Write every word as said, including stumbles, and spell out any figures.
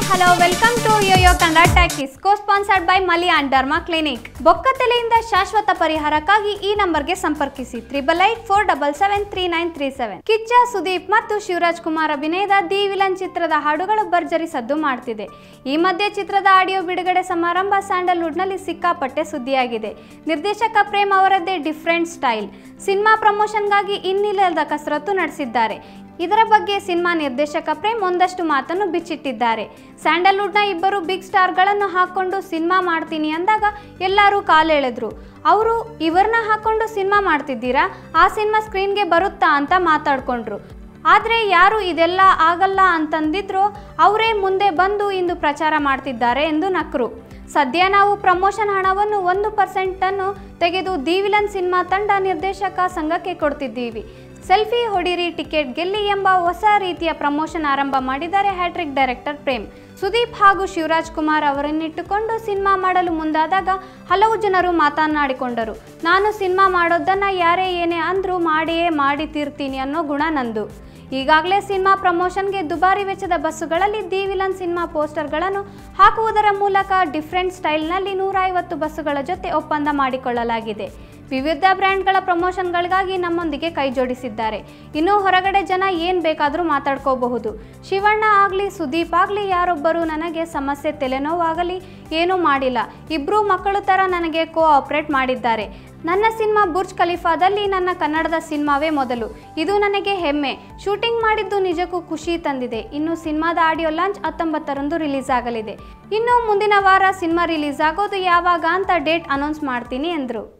Hello, welcome to Yo-Yo Kannada Talkies, co-sponsored by Mali and Dharma Clinic. ಬೊಕ್ಕತಲೆಯಿಂದ ಶಾಶ್ವತ ಪರಿಹಾರಕ್ಕಾಗಿ ಈ ನಂಬರ್ಗೆ ಸಂಪರ್ಕಿಸಿ triple eight four double seven three nine three seven. Kichcha Sudeep ಮತ್ತು ಶಿವರಾಜ್ ಕುಮಾರ್ ಅಭಿನಯದ ದಿ ವಿಲನ್ ಚಿತ್ರದ ಹಾಡುಗಳು ಭರ್ಜರಿ ಸದ್ದು ಮಾಡ್ತಿದೆ. ಈ ಮಧ್ಯೆ ಚಿತ್ರದ ಆಡಿಯೋ ಬಿಡುಗಡೆ ಸಮಾರಂಭ ಸ್ಯಾಂಡಲ್ವುಡ್ನಲ್ಲಿ ಸಿಕ್ಕಾಪಟ್ಟೆ ಸುದ್ದಿಯಾಗಿದೆ. ನಿರ್ದೇಶಕ ಪ್ರೇಮ್ ಅವರದ್ದೇ ಡಿಫರೆಂಟ್ ಸ್ಟೈಲ್. ಸಿನಿಮಾ ಪ್ರಮೋಷನ್ಗಾಗಿ ಇನ್ನಿಲ್ಲದ ಕಸರತ್ತು ನಡೆಸಿದ್ದಾರೆ. ಇದರ ಬಗ್ಗೆ ಸಿನಿಮಾ ನಿರ್ದೇಶಕ ಪ್ರೇಮ್ ಒಂದಷ್ಟು ಮಾತನ್ನು ಬಿಚ್ಚಿಟ್ಟಿದ್ದಾರೆ. ಸ್ಯಾಂಡಲ್ವುಡ್ನ ಇಬ್ಬರು ಬಿಗ್ ಸ್ಟಾರ್ಗಳನ್ನು ಹಾಕೊಂಡು ಸಿನಿಮಾ ಮಾಡ್ತೀನಿ ಅಂದಾಗ ಎಲ್ಲರೂ ಕಾಲೆಳೆದ್ರು. ಅವರು ಇವರನ್ನ ಹಾಕೊಂಡು ಸಿನಿಮಾ ಮಾಡ್ತಿದ್ದೀರಾ, ಆ ಸಿನಿಮಾ ಸ್ಕ್ರೀನ್ಗೆ ಬರುತ್ತಾ ಅಂತ ಮಾತಾಡ್ಕೊಂಡ್ರು. ಆದರೆ ಯಾರು ಇದೆಲ್ಲ ಆಗಲ್ಲ ಅಂತಂದಿದ್ರು ಅವರೇ ಮುಂದೆ ಬಂದು ಇಂದು ಪ್ರಚಾರ ಮಾಡ್ತಿದ್ದಾರೆ ಎಂದು ನಕ್ರು. ಸದ್ಯ ನಾವು ಪ್ರಮೋಷನ್ ಹಣವನ್ನು ಒಂದು ಪರ್ಸೆಂಟನ್ನು ತೆಗೆದು ದಿ ವಿಲನ್ ಸಿನಿಮಾ ತಂಡ ನಿರ್ದೇಶಕ ಸಂಘಕ್ಕೆ ಕೊಡ್ತಿದ್ದೀವಿ. ಸೆಲ್ಫಿ ಹೊಡಿರಿ ಟಿಕೆಟ್ ಗೆಲ್ಲಿ ಎಂಬ ಹೊಸ ರೀತಿಯ ಪ್ರಮೋಷನ್ ಆರಂಭ ಮಾಡಿದ್ದಾರೆ ಹ್ಯಾಟ್ರಿಕ್ ಡೈರೆಕ್ಟರ್ ಪ್ರೇಮ್. ಸುದೀಪ್ ಹಾಗೂ ಶಿವರಾಜ್ ಕುಮಾರ್ ಅವರನ್ನಿಟ್ಟುಕೊಂಡು ಸಿನಿಮಾ ಮಾಡಲು ಮುಂದಾದಾಗ ಹಲವು ಜನರು ಮಾತನಾಡಿಕೊಂಡರು. ನಾನು ಸಿನಿಮಾ ಮಾಡೋದನ್ನು ಯಾರೇ ಏನೇ ಅಂದರೂ ಮಾಡಿಯೇ ಮಾಡಿ ತೀರ್ತೀನಿ ಅನ್ನೋ ಗುಣ ನಂದು. ಈಗಾಗಲೇ ಸಿನಿಮಾ ಪ್ರಮೋಷನ್ಗೆ ದುಬಾರಿ ವೆಚ್ಚದ ಬಸ್ಸುಗಳಲ್ಲಿ ದಿ ವಿಲನ್ ಸಿನಿಮಾ ಪೋಸ್ಟರ್ಗಳನ್ನು ಹಾಕುವುದರ ಮೂಲಕ ಡಿಫರೆಂಟ್ ಸ್ಟೈಲ್ನಲ್ಲಿ ನೂರ ಐವತ್ತು ಬಸ್ಸುಗಳ ಜೊತೆ ಒಪ್ಪಂದ ಮಾಡಿಕೊಳ್ಳಲಾಗಿದೆ. ವಿವಿಧ ಬ್ರ್ಯಾಂಡ್ಗಳ ಪ್ರಮೋಷನ್ಗಳಿಗಾಗಿ ನಮ್ಮೊಂದಿಗೆ ಕೈ ಜೋಡಿಸಿದ್ದಾರೆ. ಇನ್ನು ಹೊರಗಡೆ ಜನ ಏನು ಬೇಕಾದರೂ ಮಾತಾಡ್ಕೋಬಹುದು. ಶಿವಣ್ಣ ಆಗಲಿ ಸುದೀಪ್ ಆಗಲಿ ಯಾರೊಬ್ಬರು ನನಗೆ ಸಮಸ್ಯೆ ತಲೆನೋವಾಗಲಿ ಏನೂ ಮಾಡಿಲ್ಲ. ಇಬ್ಬರೂ ಮಕ್ಕಳು ಥರ ನನಗೆ ಕೋ ಆಪರೇಟ್ ಮಾಡಿದ್ದಾರೆ. ನನ್ನ ಸಿನಿಮಾ ಬುರ್ಜ್ ಖಲೀಫಾದಲ್ಲಿ ನನ್ನ ಕನ್ನಡದ ಸಿನಿಮಾವೇ ಮೊದಲು. ಇದು ನನಗೆ ಹೆಮ್ಮೆ. ಶೂಟಿಂಗ್ ಮಾಡಿದ್ದು ನಿಜಕ್ಕೂ ಖುಷಿ ತಂದಿದೆ. ಇನ್ನು ಸಿನಿಮಾದ ಆಡಿಯೋ ಲಾಂಚ್ ಹತ್ತೊಂಬತ್ತರಂದು ರಿಲೀಸ್ ಆಗಲಿದೆ. ಇನ್ನು ಮುಂದಿನ ವಾರ ಸಿನಿಮಾ ರಿಲೀಸ್ ಆಗೋದು ಯಾವಾಗ ಅಂತ ಡೇಟ್ ಅನೌನ್ಸ್ ಮಾಡ್ತೀನಿ ಎಂದರು.